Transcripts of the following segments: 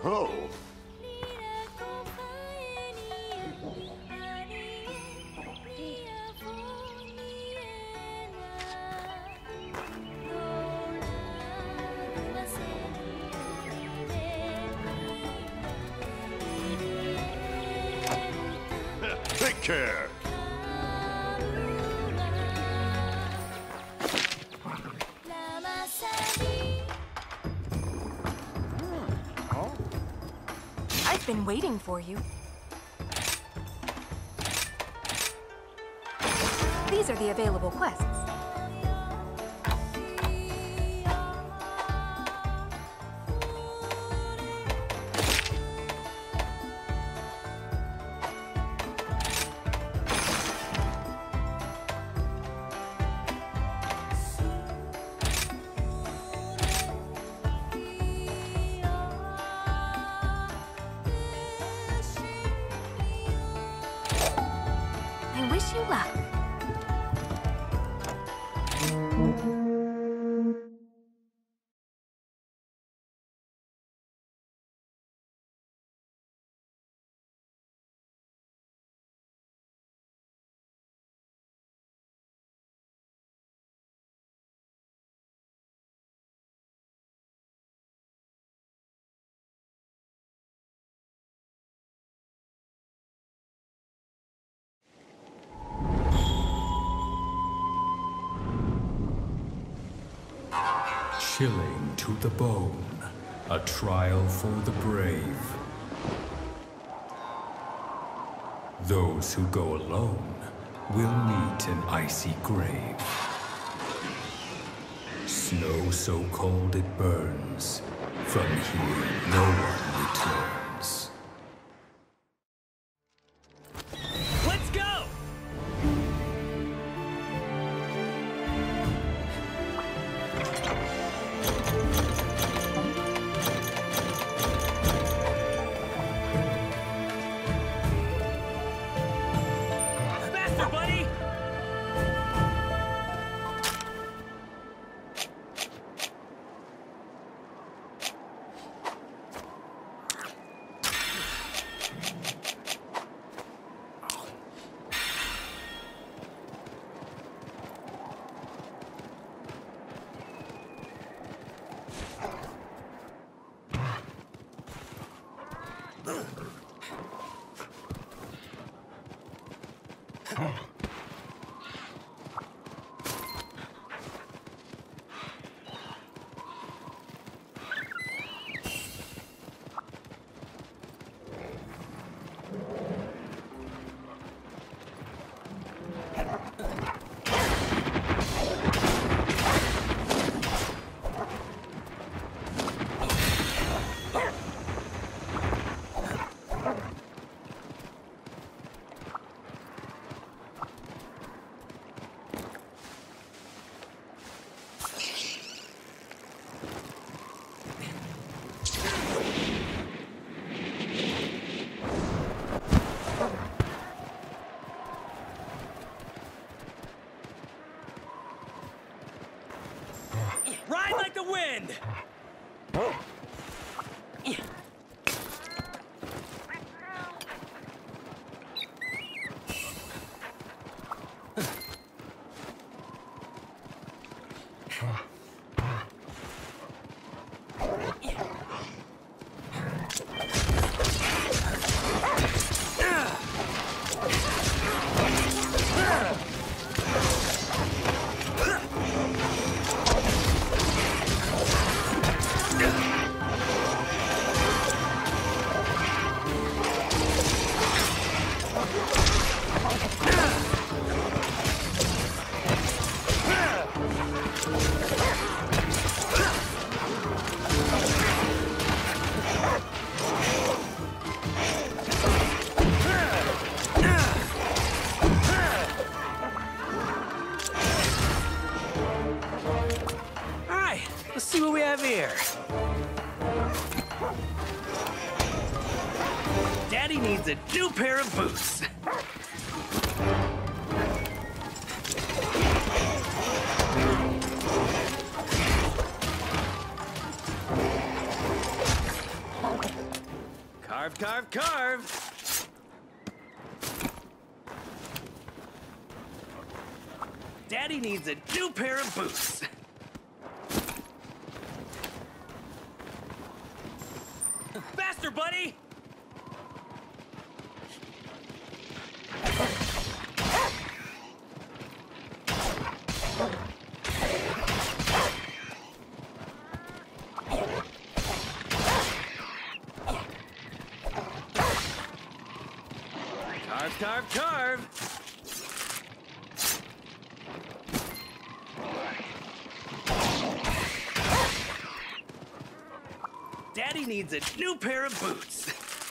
Oh. Take care. I've been waiting for you. These are the available quests. I wish you luck. Chilling to the bone, a trial for the brave. Those who go alone will meet an icy grave. Snow so cold it burns, from here no one returns. Let's go! Faster, buddy! Ride like the wind! Let's see what we have here. Daddy needs a new pair of boots. Carve, carve, carve! Daddy needs a new pair of boots. Faster, buddy! Carve, carve, carve! Daddy needs a new pair of boots.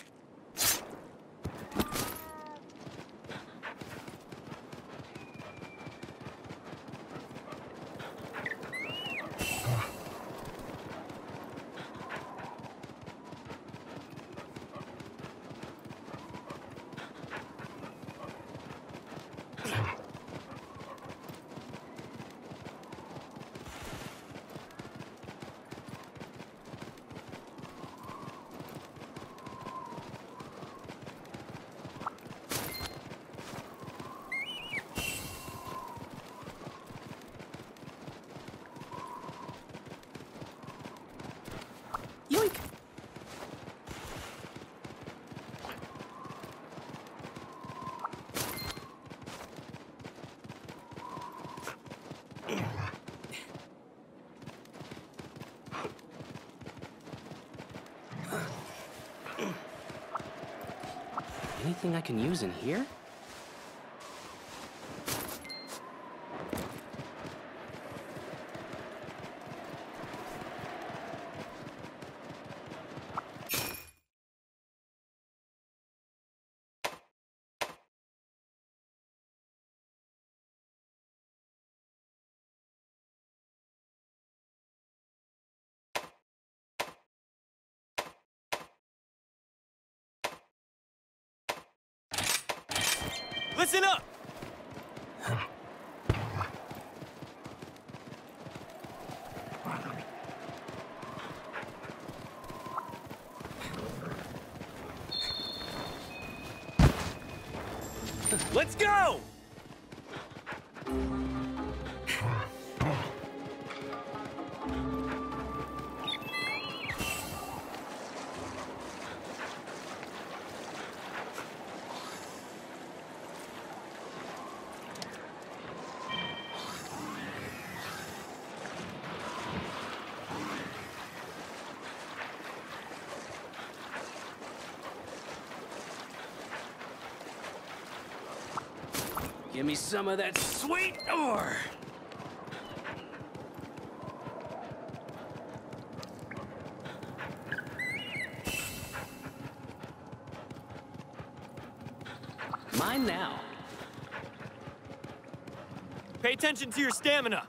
Yoink! Anything I can use in here? Listen up! Let's go! Give me some of that sweet ore! Mine now. Pay attention to your stamina.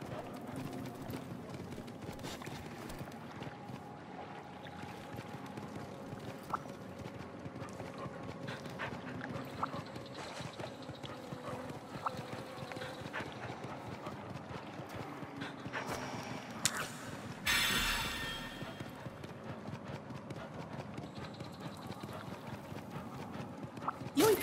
Yoink!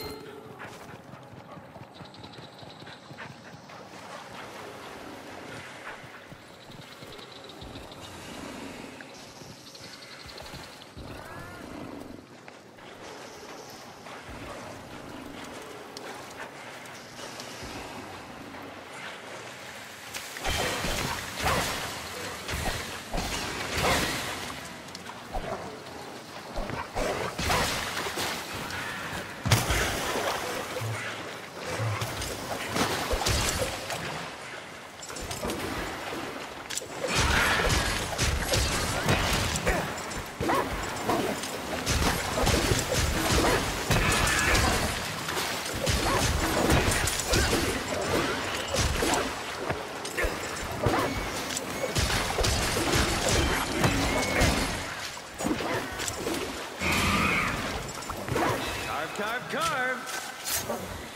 Carve, carve!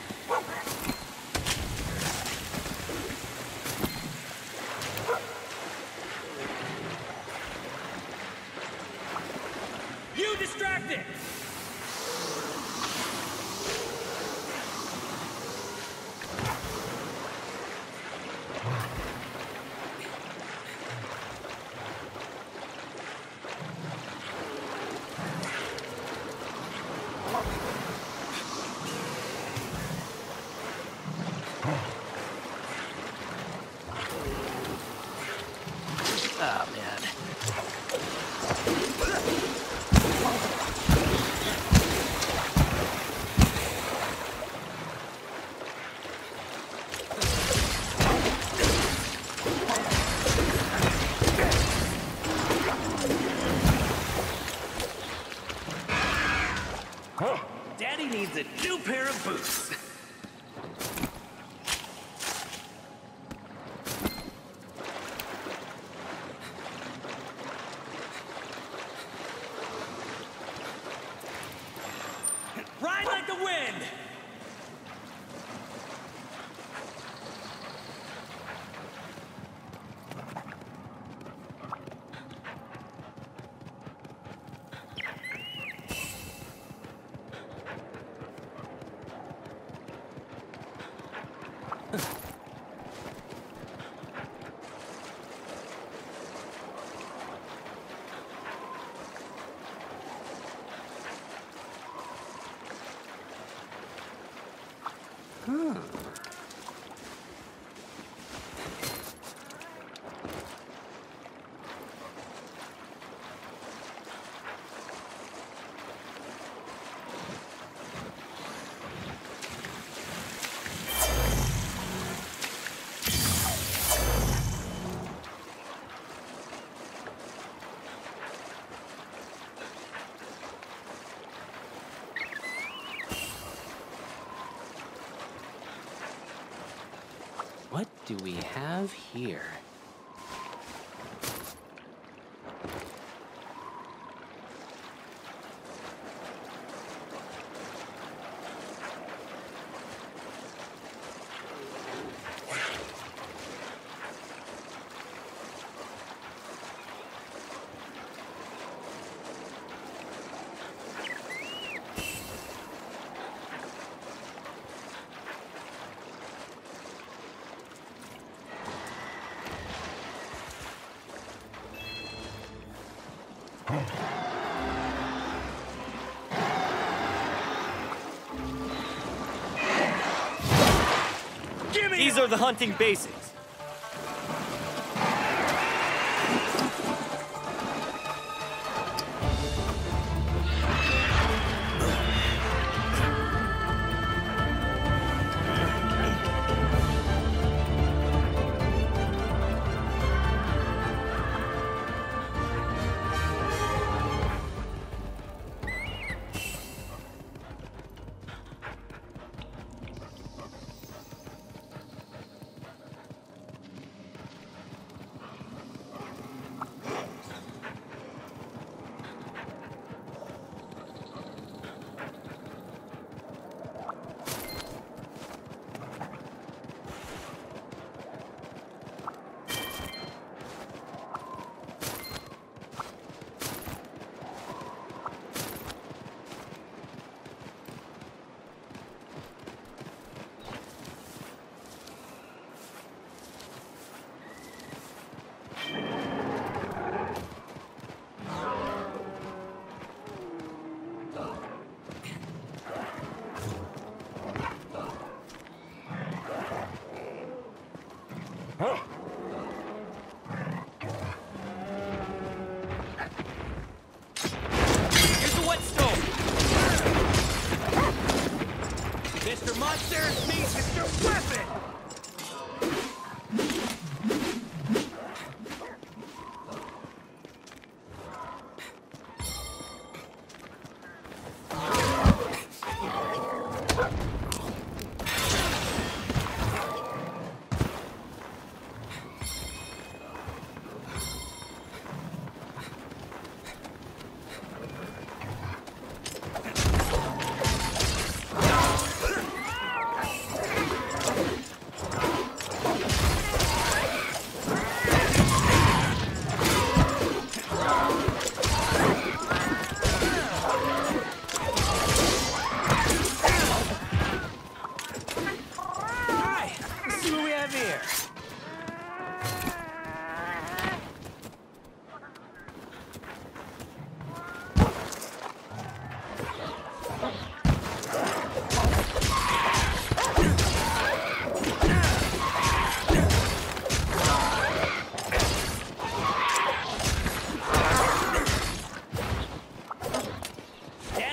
You distract it! Oh, man. Daddy needs a new pair of boots. Ride like the wind! What do we have here? These are the hunting basics. Here's the whetstone! Mr. Monster meets Mr. Weapon!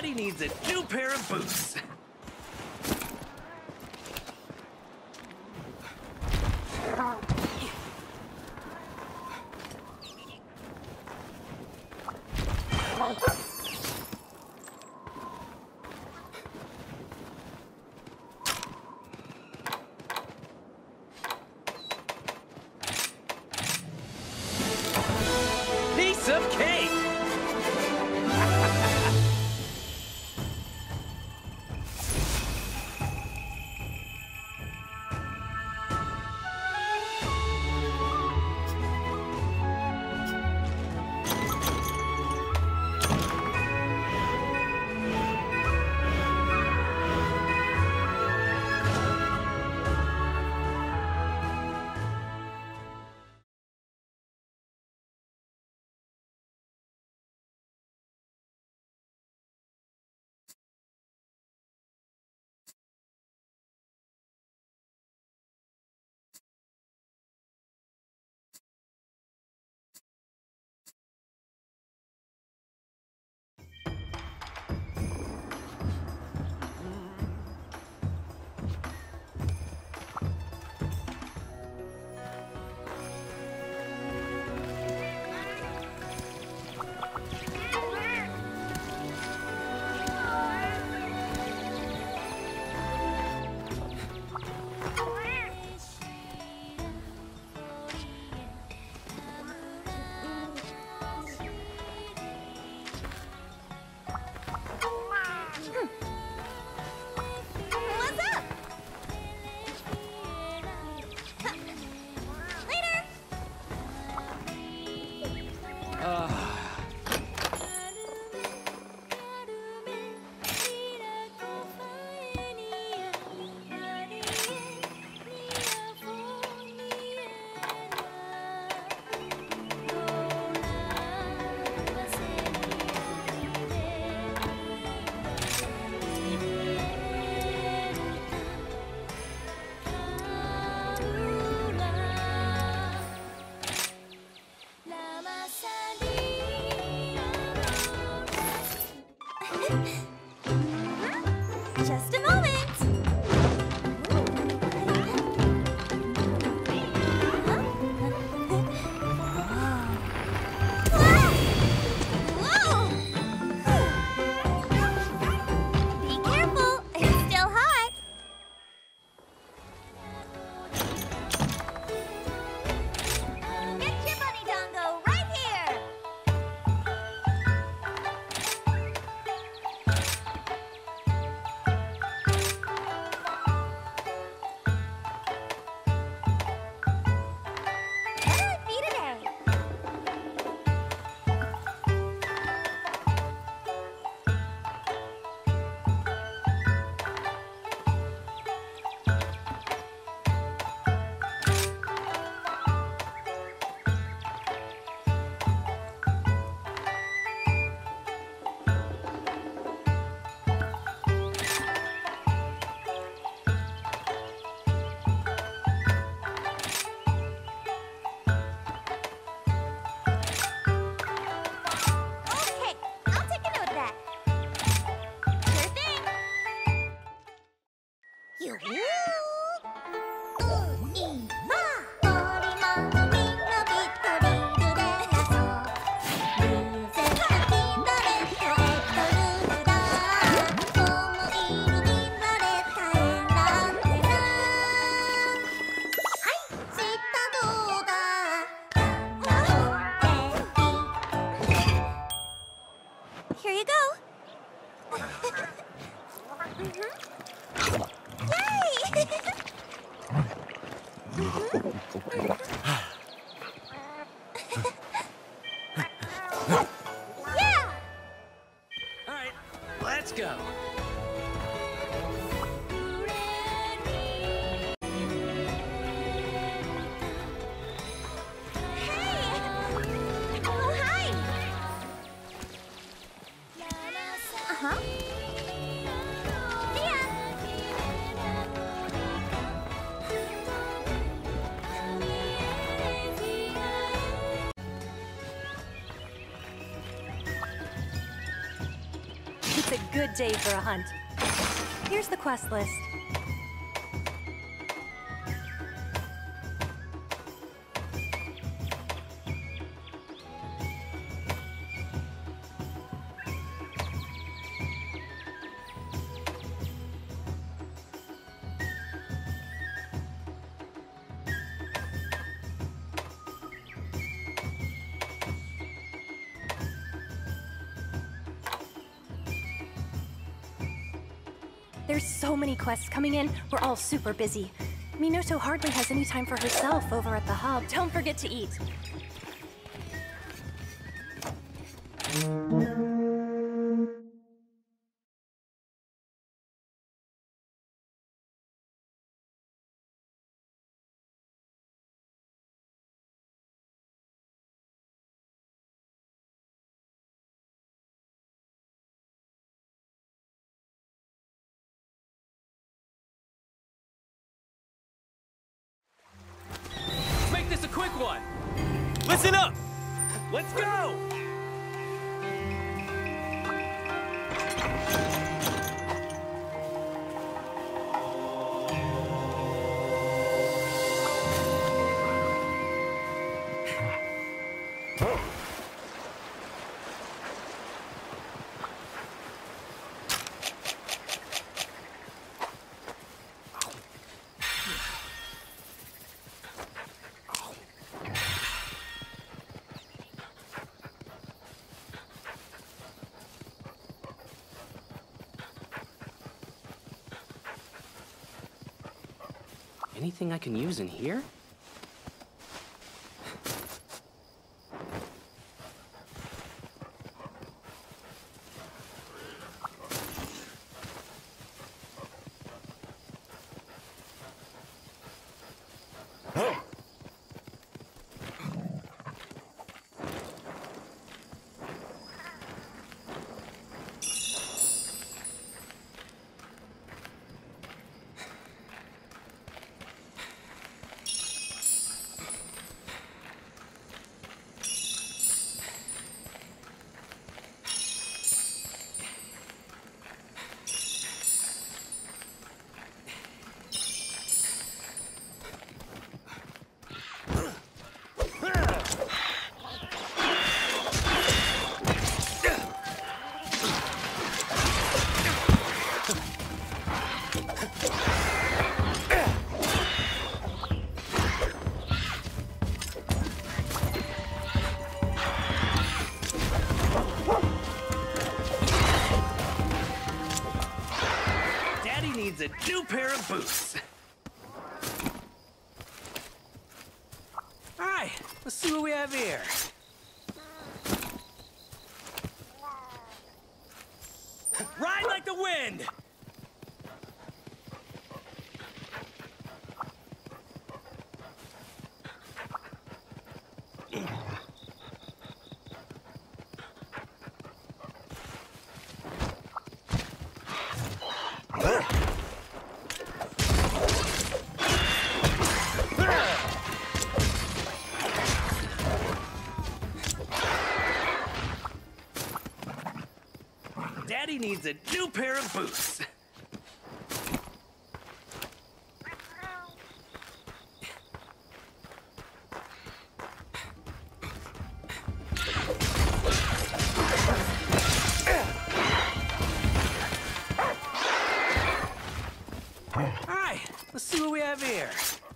Daddy needs a new pair of boots. Piece of cake! Just a moment. Whoa! Be careful, it's still hot. Get your bunny dongo right here. Feed it out. Okay, I'll take a note of that. Sure thing. You. Here you go. Yay! Yeah! All right, let's go. Hey! Oh, hi! Uh-huh. See ya! It's a good day for a hunt. Here's the quest list. There's so many quests coming in, we're all super busy. Minoto hardly has any time for herself over at the hub. Don't forget to eat. Make this a quick one. Listen up. Let's go. Anything I can use in here? Needs a new pair of boots. All right, let's see what we have here. Ride like the wind. Daddy needs a new pair of boots. All right, let's see what we have here.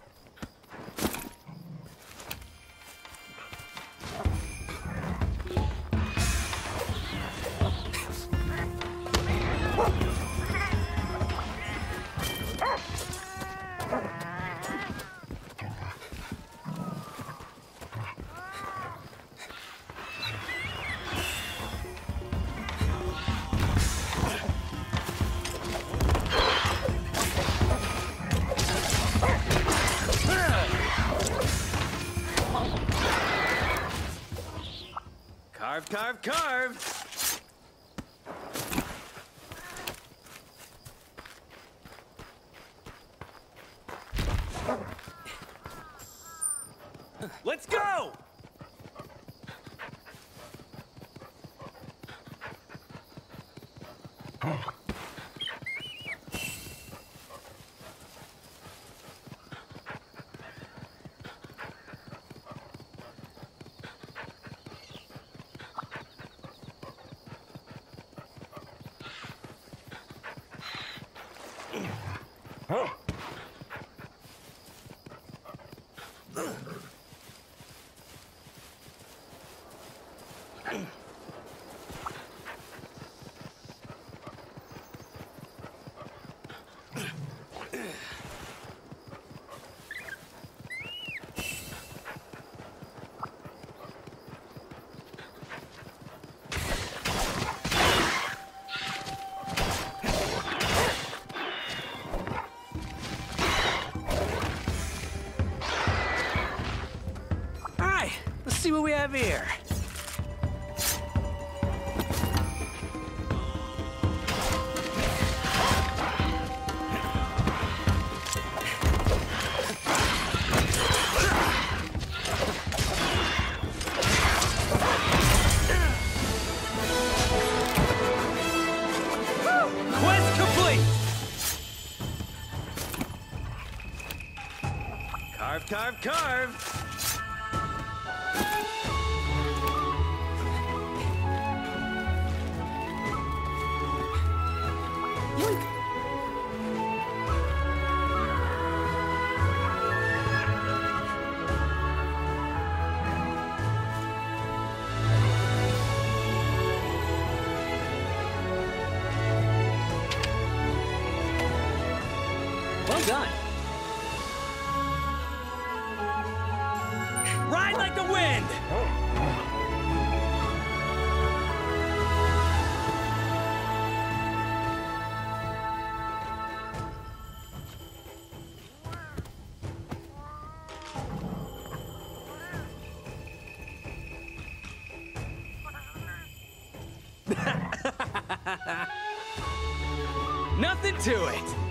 Carve, carve, carve! Let's go! Let's see what we have here. Quest complete! Carve, carve, carve! Well done. Ride like the wind! Nothing to it.